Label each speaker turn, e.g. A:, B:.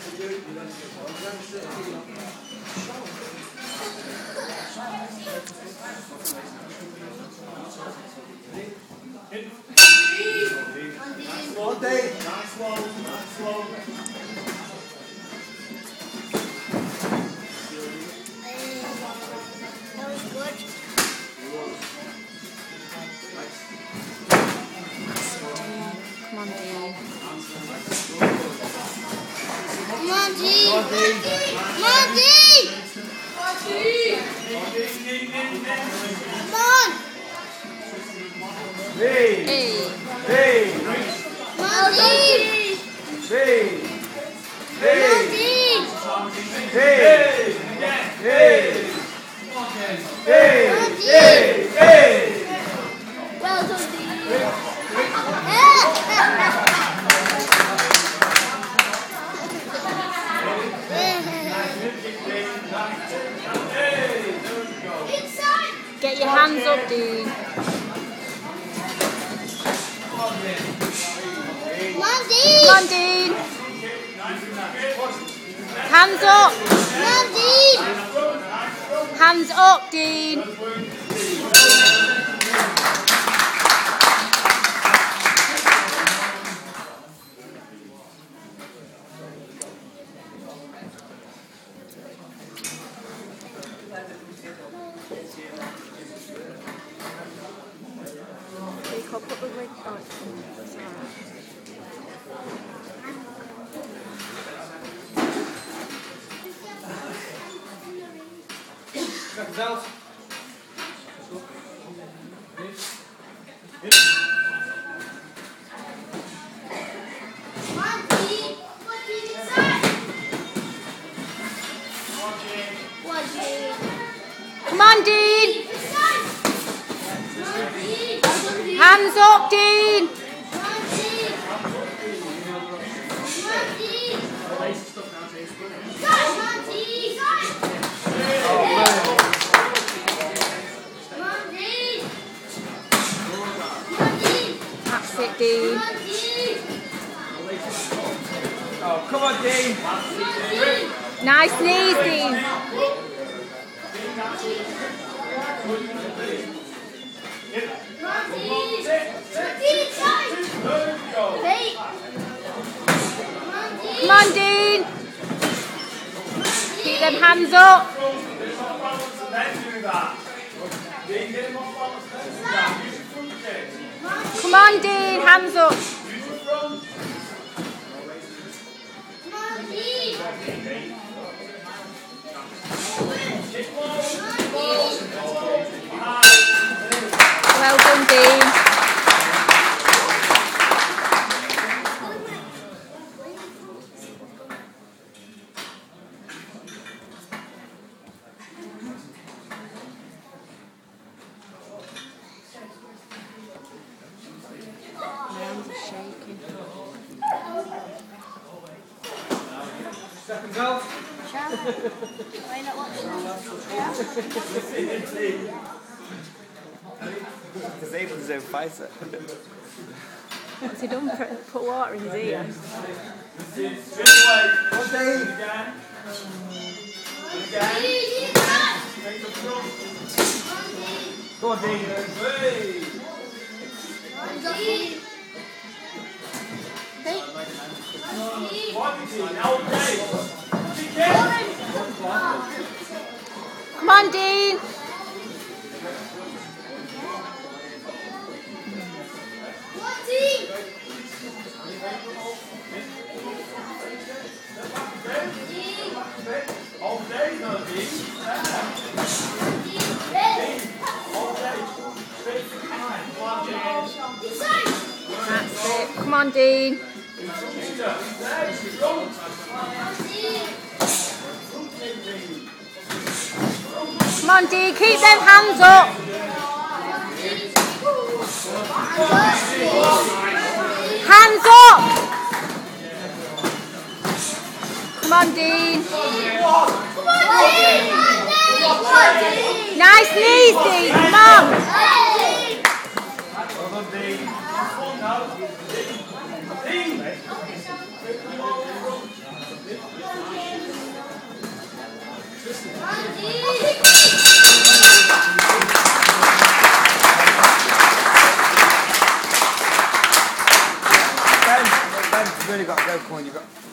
A: One day. Nice one. Nice one.
B: That was good.
C: Come on, Dean.
B: Come on, Dean. Come on, Dean. Come on, Dean. Come on.
A: Hey.
C: Hey.
A: Hey.
B: Come on, Dean.
A: Hey.
B: Come on, Dean.
A: Hey. Hey. Hey.
B: Come on, Dean.
A: Hey.
B: Well done, Dean.
C: Get your hands up, Dean.
B: Come on, Dean.
C: Come on, Dean. Hands up.
B: Come on, Dean.
C: Hands up, Dean. You can put the wig on. It's alright.
A: Zelf.
B: Come on, Dean. What did it say? What did
C: Come on, Dean.
B: it say? Come on, Dean.
C: Hands up, Dean.
B: Come on, Dean. Come on, Dean. Come on, Dean. Come on, Dean. Come on, Dean.
C: That's it, Dean.
B: Come on, Dean.
A: Oh, come on, Dean.
B: Come on, Dean.
C: Nice knees, Dean. Come on, Dean. Keep them hands up. Come on, Dean. Hands up. Well done, Dean. My hands are shaking.
A: Second goal.
B: Why not watching
A: Disabled his own fighter.
C: What's he done? Put water in his ear.
A: One day. Go on, Dean.
C: Come on, Dean. That's it. Come on, Dean. Come on, Dean. Keep them hands up. Hands up. Come on, Dean. Nice knees, Dean. Come on.
A: really got to go, Coin. You've got.